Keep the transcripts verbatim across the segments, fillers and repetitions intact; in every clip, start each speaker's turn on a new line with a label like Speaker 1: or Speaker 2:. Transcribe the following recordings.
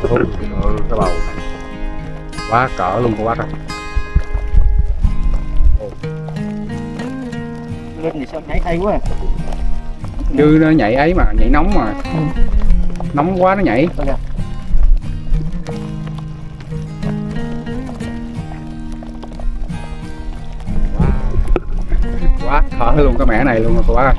Speaker 1: Ôi, ôi, cái bầu này quá cỡ luôn cô bác ơi.
Speaker 2: Lên thì sao nhảy hay quá à.
Speaker 1: Chứ nó nhảy ấy mà, nhảy nóng mà. Ừ. Nóng quá nó nhảy.
Speaker 2: Wow.
Speaker 1: Quá cỡ luôn cái mẻ này luôn rồi cô bác ơi.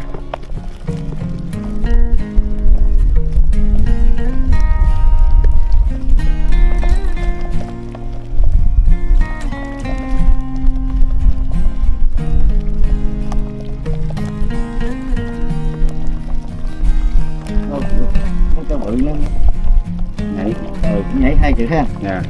Speaker 2: Cho bự nó
Speaker 1: Nhảy.
Speaker 2: ừ, nhảy hay chữ ha.
Speaker 1: Dạ.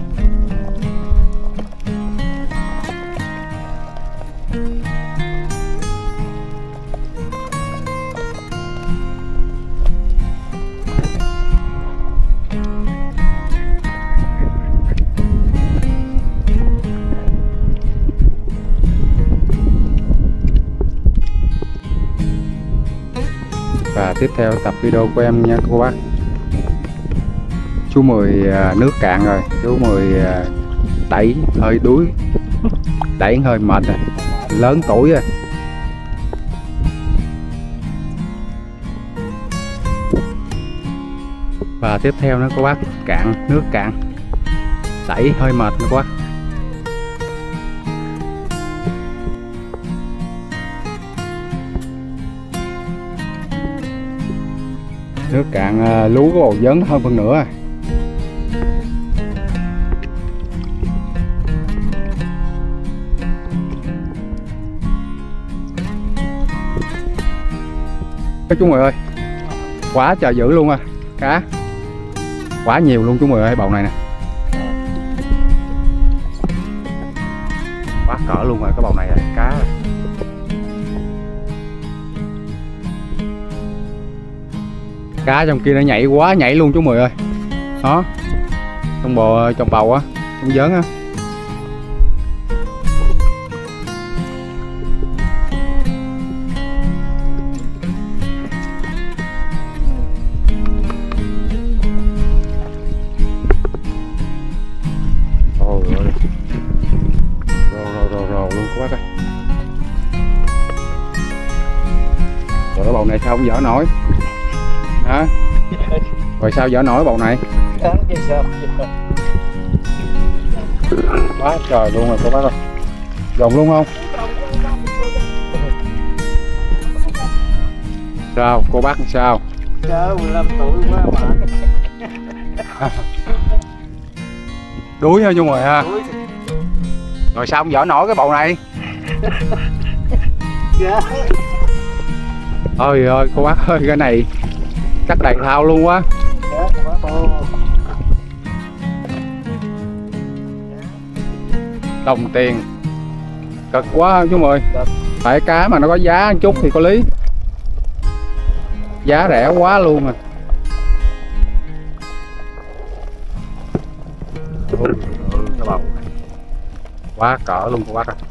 Speaker 1: Và tiếp theo tập video của em nha cô bác. Chú Mười à, nước cạn rồi, chú Mười à, đẩy hơi đuối, đẩy hơi mệt rồi, lớn tuổi rồi. Và tiếp theo nữa cô bác, cạn, nước cạn, đẩy hơi mệt nữa cô bác. Nước cạn à, lú cái bầu dớn hơn phân nữa. Cái chú Mười ơi, quá trời dữ luôn à, cá quá nhiều luôn chú Mười ơi, bầu này nè quá cỡ luôn rồi, cái bầu này là cá. Cá trong kia nó nhảy quá nhảy luôn chú Mười ơi. Đó, trong bò trong bầu á, trong giớn á. Ôi ơi, rồ rồ rồ rồ luôn các bác ơi. Rồi cái bầu này sao không dở nổi hả? Rồi sao dở nổi bầu này? Quá trời luôn rồi cô bác ơi. Rồng luôn không? Sao cô bác sao?
Speaker 2: Trời, mười lăm tuổi quá mà.
Speaker 1: Đuối ha chú Mười ha. Rồi sao không dở nổi cái bầu này? Ôi ơi cô bác ơi, cái này chắc đầy thao luôn quá. Đồng tiền cực quá chú Mười. Phải cá mà nó có giá một chút thì có lý, giá rẻ quá luôn à. Ôi, cái bầu này quá cỡ luôn cô bác ơi.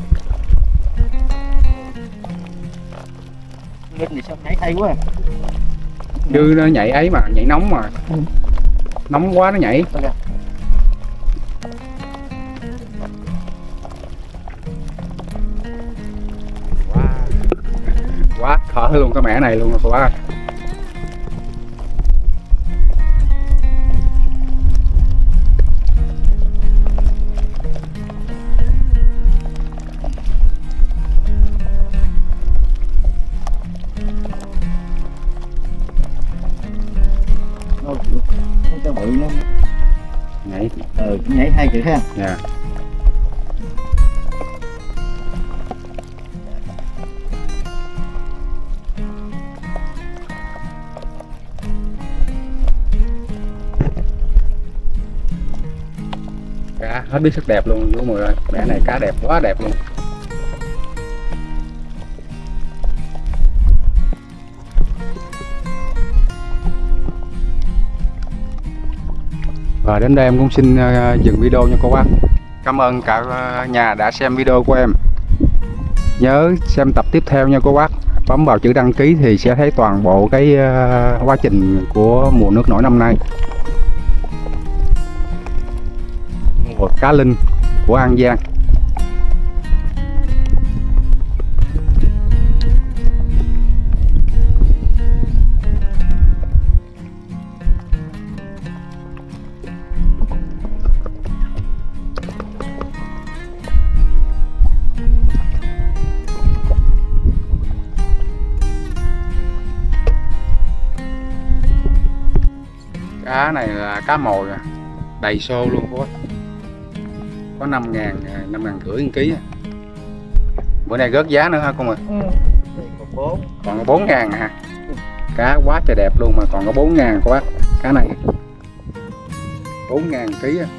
Speaker 2: Lên thì sao nhảy hay quá à.
Speaker 1: Chứ nó nhảy ấy mà, nhảy nóng mà. Ừ. Nóng quá nó nhảy. Quá quá cỡ luôn cái mẻ này luôn rồi cô bác ơi.
Speaker 2: Cho bự nó
Speaker 1: Nhảy.
Speaker 2: ừ, nhảy hay chữ ha.
Speaker 1: Dạ. Cá hết biết sắc đẹp luôn chú Mười ơi, mẻ này cá đẹp quá đẹp luôn. Và đến đây em cũng xin uh, dừng video nha cô bác. Cảm ơn cả nhà đã xem video của em. Nhớ xem tập tiếp theo nha cô bác. Bấm vào chữ đăng ký thì sẽ thấy toàn bộ cái uh, quá trình của mùa nước nổi năm nay. Ủa, cá linh của An Giang. Cá này là cá mồi đầy xô luôn cô bác. Có năm ngàn, năm ngàn rưỡi một ký. Bữa nay rớt giá nữa hả con ơi?
Speaker 2: Ừ. Còn bốn.
Speaker 1: Còn có bốn ngàn hả? Cá quá trời đẹp luôn mà còn có bốn ngàn cô bác. Cá này bốn ngàn ký.